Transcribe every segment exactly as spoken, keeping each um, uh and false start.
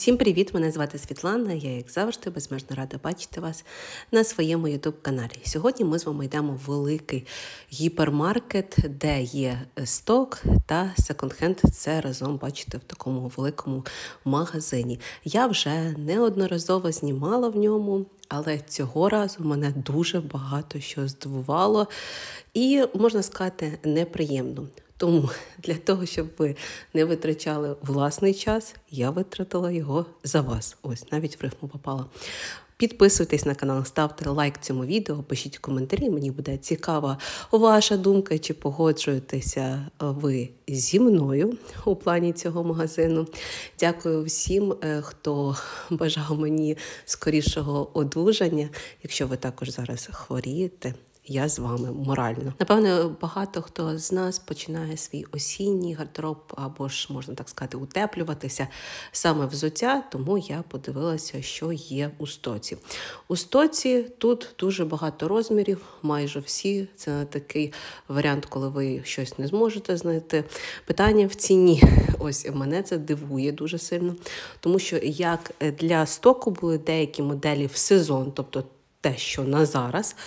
Всім привіт! Мене звати Світлана, я, як завжди, безмежно рада бачити вас на своєму ютуб-каналі. Сьогодні ми з вами йдемо в великий гіпермаркет, де є сток та секонд-хенд. Це разом, бачите, в такому великому магазині. Я вже неодноразово знімала в ньому, але цього разу мене дуже багато що здивувало і, можна сказати, неприємно. Тому для того, щоб ви не витрачали власний час, я витратила його за вас. Ось, навіть в рифму попала. Підписуйтесь на канал, ставте лайк цьому відео, пишіть коментарі, мені буде цікава ваша думка, чи погоджуєтеся ви зі мною у плані цього магазину. Дякую всім, хто бажав мені скорішого одужання, якщо ви також зараз хворієте. Я з вами морально. Напевно, багато хто з нас починає свій осінній гардероб, або ж, можна так сказати, утеплюватися саме взуття, тому я подивилася, що є у стоці. У стоці тут дуже багато розмірів, майже всі. Це не такий варіант, коли ви щось не зможете знайти. Питання в ціні. Ось, мене це дивує дуже сильно, тому що як для стоку були деякі моделі в сезон, тобто те, що на зараз,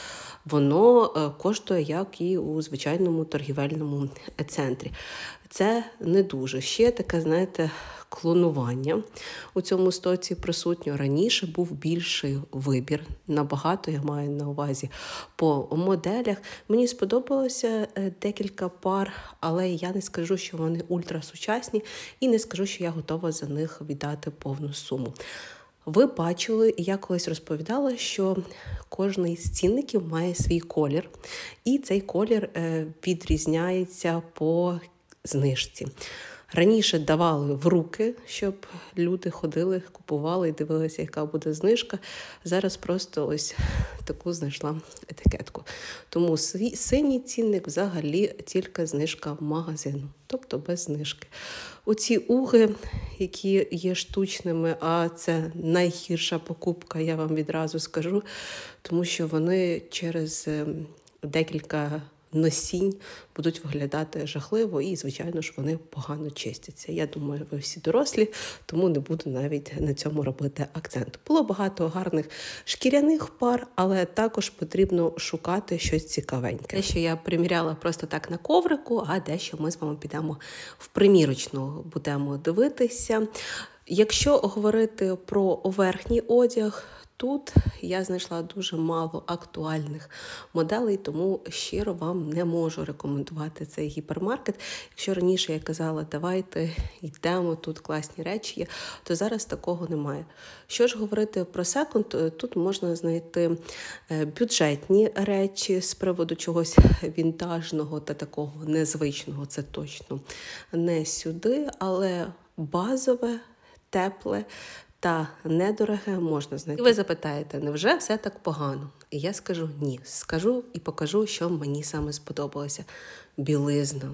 воно коштує, як і у звичайному торгівельному центрі. Це не дуже. Ще таке, знаєте, клонування у цьому стоці присутньо. Раніше був більший вибір. Набагато, я маю на увазі, по моделях. Мені сподобалося декілька пар, але я не скажу, що вони ультрасучасні, і не скажу, що я готова за них віддати повну суму. Ви бачили, я колись розповідала, що кожний з цінників має свій колір, і цей колір відрізняється по знижці. Раніше давали в руки, щоб люди ходили, купували і дивилися, яка буде знижка. Зараз просто ось таку знайшла етикетку. Тому синій цінник взагалі тільки знижка магазину, тобто без знижки. Оці уги, які є штучними, а це найгірша покупка, я вам відразу скажу, тому що вони через декілька носінь будуть виглядати жахливо і, звичайно ж, вони погано чистяться. Я думаю, ви всі дорослі, тому не буду навіть на цьому робити акцент. Було багато гарних шкіряних пар, але також потрібно шукати щось цікавеньке. Те, що я приміряла просто так на коврику, а дещо ми з вами підемо в примірочну, будемо дивитися. Якщо говорити про верхній одяг, тут я знайшла дуже мало актуальних моделей, тому щиро вам не можу рекомендувати цей гіпермаркет. Якщо раніше я казала, давайте йдемо, тут класні речі є, то зараз такого немає. Що ж говорити про секонд, тут можна знайти бюджетні речі з приводу чогось вінтажного та такого незвичного, це точно не сюди, але базове, тепле та недороге можна знайти. І ви запитаєте, невже все так погано? І я скажу ні. Скажу і покажу, що мені саме сподобалося. Білизна.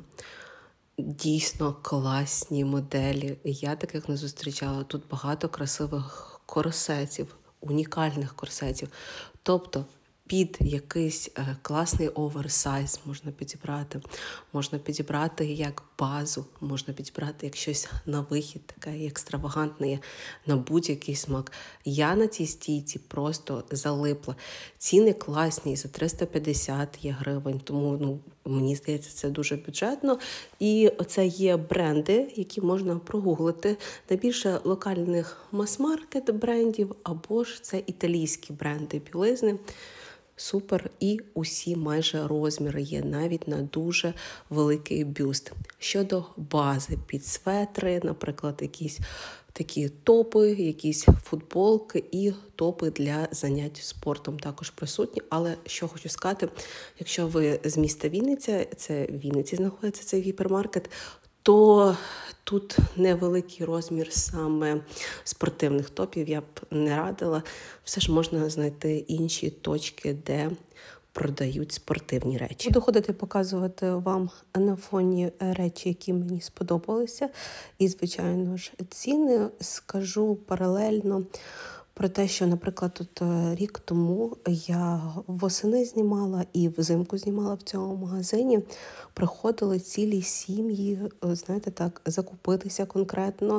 Дійсно класні моделі. Я таких не зустрічала. Тут багато красивих корсетів, унікальних корсетів. Тобто під якийсь е, класний оверсайз можна підібрати. Можна підібрати як базу, можна підібрати як щось на вихід, таке екстравагантне, на будь-який смак. Я на цій стійці просто залипла. Ціни класні, за триста п'ятдесят є гривень, тому ну, мені здається, це дуже бюджетно. І оце є бренди, які можна прогуглити. Найбільше локальних мас-маркет брендів, або ж це італійські бренди білизни. Супер, і усі майже розміри є, навіть на дуже великий бюст. Щодо бази під светри, наприклад, якісь такі топи, якісь футболки і топи для занять спортом також присутні. Але що хочу сказати, якщо ви з міста Вінниця, це в Вінниці знаходиться цей гіпермаркет, то тут невеликий розмір саме спортивних топів, я б не радила. Все ж можна знайти інші точки, де продають спортивні речі. Буду ходити показувати вам на фоні речі, які мені сподобалися. І, звичайно ж, ціни скажу паралельно Про те, що, наприклад, тут е, рік тому я восени знімала і взимку знімала в цьому магазині. Приходили цілі сім'ї, е, знаєте, так, закупитися конкретно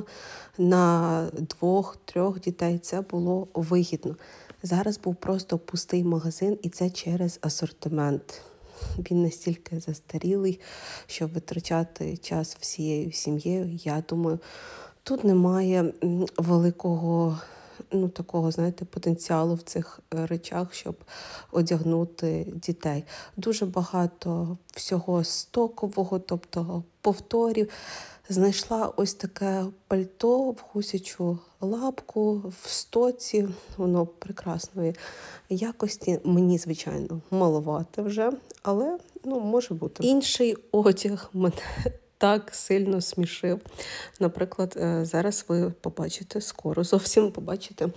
на двох-трьох дітей. Це було вигідно. Зараз був просто пустий магазин, і це через асортимент. Він настільки застарілий, щоб витрачати час всією сім'єю. Я думаю, тут немає великого, ну, такого, знаєте, потенціалу в цих речах, щоб одягнути дітей. Дуже багато всього стокового, тобто повторів. Знайшла ось таке пальто в гусячу лапку, в стоці, воно прекрасної якості. Мені, звичайно, маловато вже, але, ну, може бути. Інший одяг мене так сильно смішив. Наприклад, зараз ви побачите, скоро зовсім побачите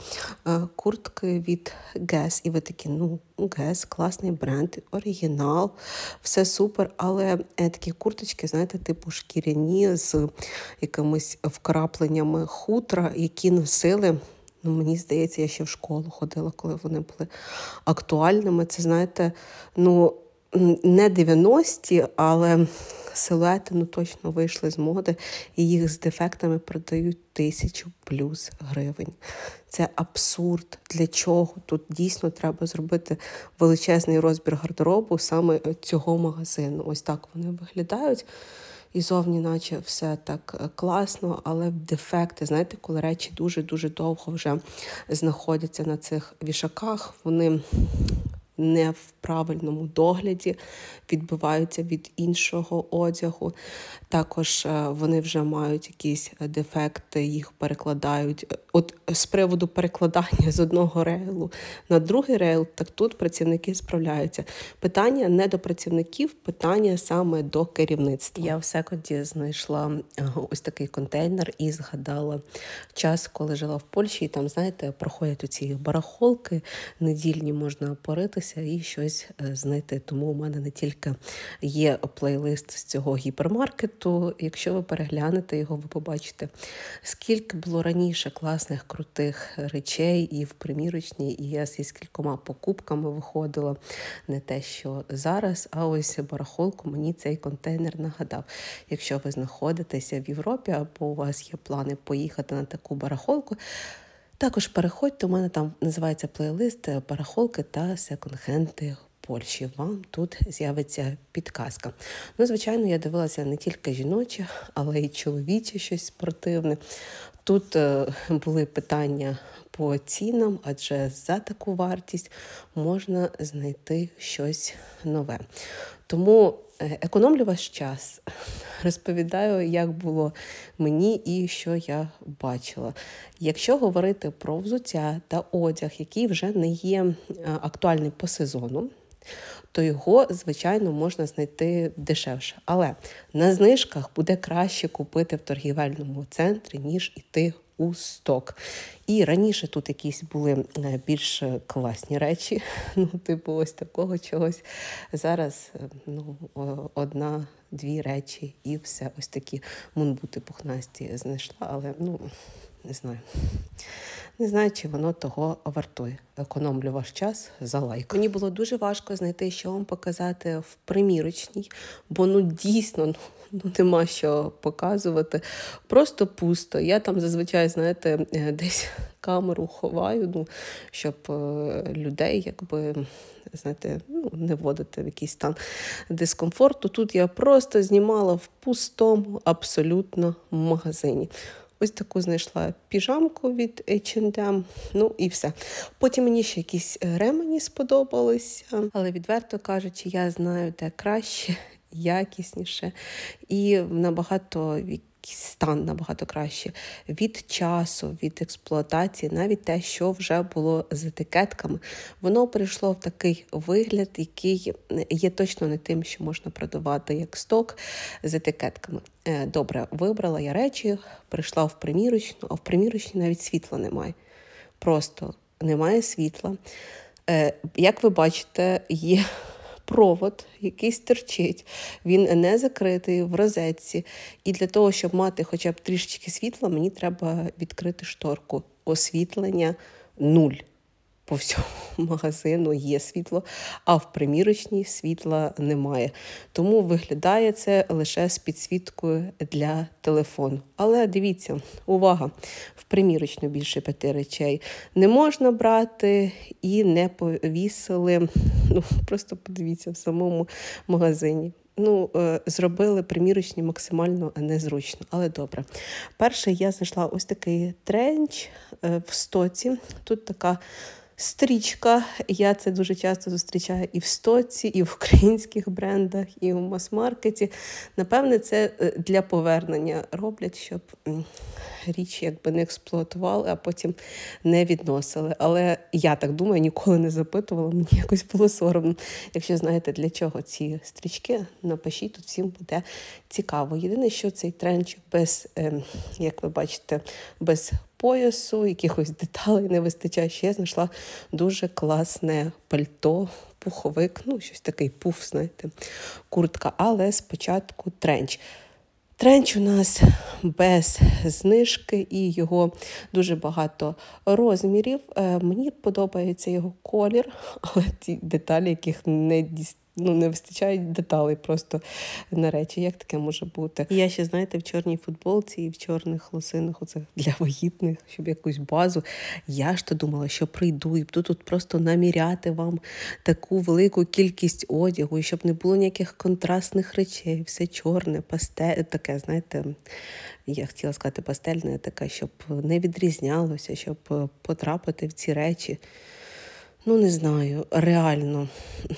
куртки від Guess. І ви такі, ну, Guess, класний бренд, оригінал, все супер. Але такі курточки, знаєте, типу шкіряні з якимись вкрапленнями хутра, які носили, ну, мені здається, я ще в школу ходила, коли вони були актуальними. Це, знаєте, ну, не дев'яності, але силуети, ну, точно вийшли з моди, і їх з дефектами продають тисячу плюс гривень. Це абсурд. Для чого? Тут дійсно треба зробити величезний розбір гардеробу саме цього магазину. Ось так вони виглядають. І зовні наче все так класно, але дефекти, знаєте, коли речі дуже-дуже довго вже знаходяться на цих вішаках, вони не в правильному догляді, відбиваються від іншого одягу. Також вони вже мають якісь дефекти, їх перекладають. От з приводу перекладання з одного рейлу на другий рейл, так тут працівники справляються. Питання не до працівників, питання саме до керівництва. Я в секонді знайшла ось такий контейнер і згадала час, коли жила в Польщі, і там, знаєте, проходять оці барахолки, недільні, можна поритися і щось знайти. Тому у мене не тільки є плейлист з цього гіпермаркету. Якщо ви переглянете його, ви побачите, скільки було раніше класних, крутих речей і в примірочній, і я зі скількома покупками виходила. Не те, що зараз, а ось барахолку мені цей контейнер нагадав. Якщо ви знаходитеся в Європі або у вас є плани поїхати на таку барахолку, також переходьте, у мене там називається плейлист «Барахолки та секонд-хенди Польщі». Вам тут з'явиться підказка. Ну, звичайно, я дивилася не тільки жіноче, але й чоловіче щось спортивне. Тут е, були питання по цінам, адже за таку вартість можна знайти щось нове. Тому економлю ваш час, розповідаю, як було мені і що я бачила. Якщо говорити про взуття та одяг, який вже не є актуальний по сезону, то його, звичайно, можна знайти дешевше. Але на знижках буде краще купити в торгівельному центрі, ніж іти у сток. І раніше тут якісь були більш класні речі, ну, типу ось такого чогось. Зараз, ну, одна-дві речі і все. Ось такі мунбути пухнасті знайшла, але, ну, не знаю. Не знаю, чи воно того вартує. Економлю ваш час за лайк. Мені було дуже важко знайти, що вам показати в примірочній, бо, ну, дійсно, ну, ну нема що показувати. Просто пусто. Я там зазвичай, знаєте, десь камеру ховаю, ну, щоб людей, якби, знаєте, ну, не вводити в якийсь стан дискомфорту. Тут я просто знімала в пустому абсолютно магазині. Ось таку знайшла піжамку від ейч енд ем, ну і все. Потім мені ще якісь ремені сподобалися, але, відверто кажучи, я знаю, де краще, якісніше і набагато стан набагато краще. Від часу, від експлуатації, навіть те, що вже було з етикетками, воно прийшло в такий вигляд, який є точно не тим, що можна продавати як сток з етикетками. Добре, вибрала я речі, прийшла в примірочну, а в примірочній навіть світла немає. Просто немає світла. Як ви бачите, є провод, який стирчить, він не закритий в розетці. І для того, щоб мати хоча б трішечки світла, мені треба відкрити шторку. Освітлення нуль. По всьому магазину є світло, а в примірочній світла немає. Тому виглядає це лише з підсвіткою для телефону. Але дивіться, увага, в примірочну більше п'яти речей не можна брати і не повісили. Ну, просто подивіться в самому магазині. Ну, зробили примірочні максимально незручно, але добре. Перше я знайшла ось такий тренч в стоці. Тут така стрічка, я це дуже часто зустрічаю і в стоці, і в українських брендах, і в мас-маркеті. Напевне, це для повернення роблять, щоб річ якби не експлуатували, а потім не відносили. Але я так думаю, ніколи не запитувала, мені якось було соромно. Якщо знаєте, для чого ці стрічки, напишіть, тут всім буде цікаво. Єдине, що цей тренчик без, як ви бачите, без поясу, якихось деталей не вистачає. Ще я знайшла дуже класне пальто, пуховик, ну, щось такий пуф, знаєте, куртка, але спочатку тренч. Тренч у нас без знижки і його дуже багато розмірів. Мені подобається його колір, але ті деталі, яких не дістають. Ну, не вистачають деталей просто на речі. Як таке може бути? І я ще, знаєте, в чорній футболці і в чорних лосинах, оце для вагітних, щоб якусь базу. Я ж то думала, що прийду і буду тут просто наміряти вам таку велику кількість одягу, і щоб не було ніяких контрастних речей, все чорне, пастель, таке, знаєте, я хотіла сказати пастельне, таке, щоб не відрізнялося, щоб потрапити в ці речі. Ну, не знаю, реально.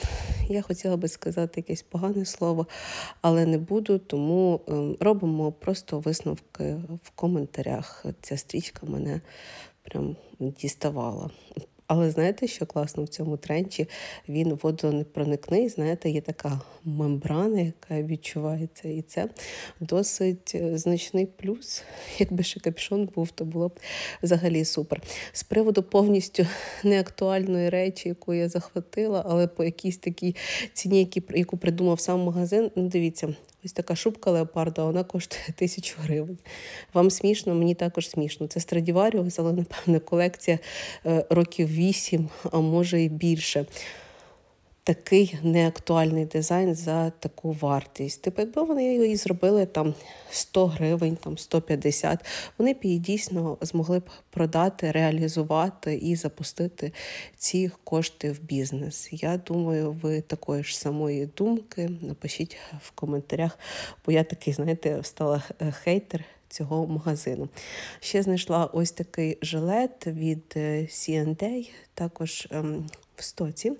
Я хотіла би сказати якесь погане слово, але не буду, тому робимо просто висновки в коментарях. Ця стрічка мене прям діставала. Але знаєте, що класно в цьому тренчі? Він водонепроникний, знаєте, є така мембрана, яка відчувається. І це досить значний плюс. Якби ще капюшон був, то було б взагалі супер. З приводу повністю неактуальної речі, яку я захватила, але по якійсь такій ціні, яку придумав сам магазин, ну дивіться, ось така шубка леопарда, вона коштує тисячу гривень. Вам смішно? Мені також смішно. Це Страдіваріус, але, напевно, колекція років вісім, а може і більше. Такий неактуальний дизайн за таку вартість. Типу, якби вони її зробили там сто гривень, там сто п'ятдесят, вони б її дійсно змогли б продати, реалізувати і запустити ці кошти в бізнес. Я думаю, ви такої ж самої думки. Напишіть в коментарях, бо я такий, знаєте, стала хейтер цього магазину. Ще знайшла ось такий жилет від сі енд ей, також ем, в стоці.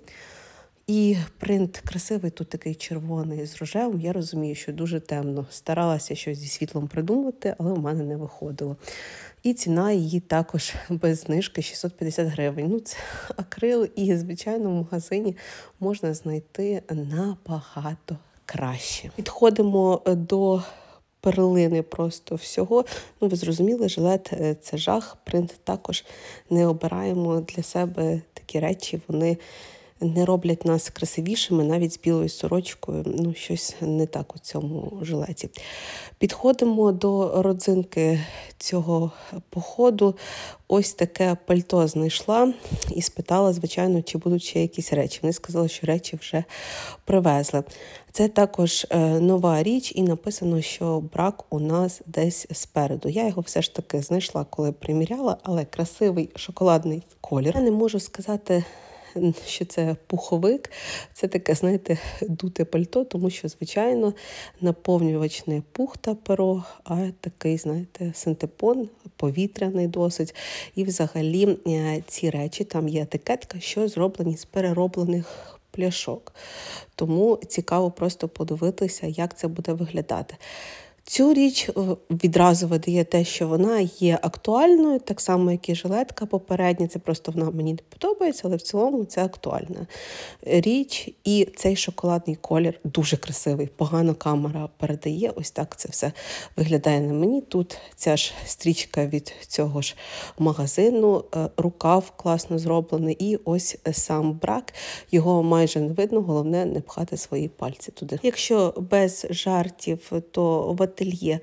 І принт красивий, тут такий червоний з рожевим. Я розумію, що дуже темно. Старалася щось зі світлом придумати, але в мене не виходило. І ціна її також без знижки шістсот п'ятдесят гривень. Ну, це акрил, і, звичайно, в магазині можна знайти набагато краще. Підходимо до перлини просто всього. Ну, ви зрозуміли, жилет – це жах. Принт також не обираємо для себе такі речі. Вони не роблять нас красивішими, навіть з білою сорочкою. Ну, щось не так у цьому жилеті. Підходимо до родзинки цього походу. Ось таке пальто знайшла і спитала, звичайно, чи будуть ще якісь речі. Вони сказали, що речі вже привезли. Це також нова річ і написано, що брак у нас десь спереду. Я його все ж таки знайшла, коли приміряла, але красивий шоколадний колір. Я не можу сказати, що це пуховик, це таке, знаєте, дуте пальто, тому що, звичайно, наповнювач не пух та перо, а такий, знаєте, синтепон, повітряний досить. І взагалі ці речі, там є етикетка, що зроблені з перероблених пляшок. Тому цікаво просто подивитися, як це буде виглядати. Цю річ відразу видає те, що вона є актуальною, так само, як і жилетка попередня. Це просто вона мені не подобається, але в цілому це актуальна річ. І цей шоколадний колір дуже красивий. Погано камера передає. Ось так це все виглядає на мені. Тут ця ж стрічка від цього ж магазину. Рукав класно зроблений. І ось сам брак. Його майже не видно. Головне не пхати свої пальці туди. Якщо без жартів, то в ательє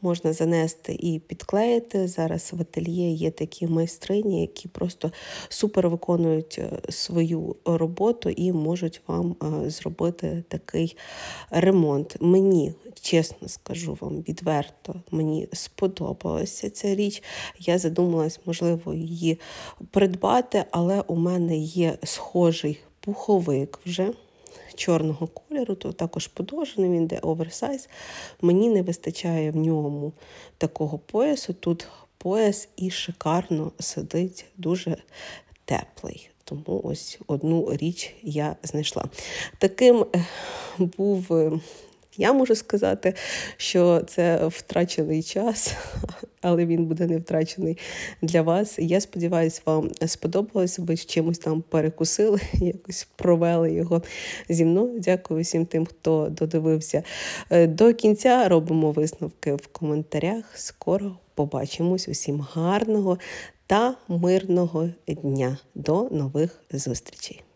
можна занести і підклеїти. Зараз в ательє є такі майстрині, які просто супер виконують свою роботу і можуть вам зробити такий ремонт. Мені, чесно скажу вам, відверто, мені сподобалася ця річ. Я задумалась, можливо, її придбати, але у мене є схожий пуховик вже чорного кольору, то також подовжений, він йде оверсайз. Мені не вистачає в ньому такого поясу. Тут пояс і шикарно сидить, дуже теплий. Тому ось одну річ я знайшла. Таким був, я можу сказати, що це втрачений час, але він буде не втрачений для вас. Я сподіваюся, вам сподобалось, ви чимось там перекусили, якось провели його зі мною. Дякую всім тим, хто додивився до кінця. Робимо висновки в коментарях. Скоро побачимось. Усім гарного та мирного дня. До нових зустрічей.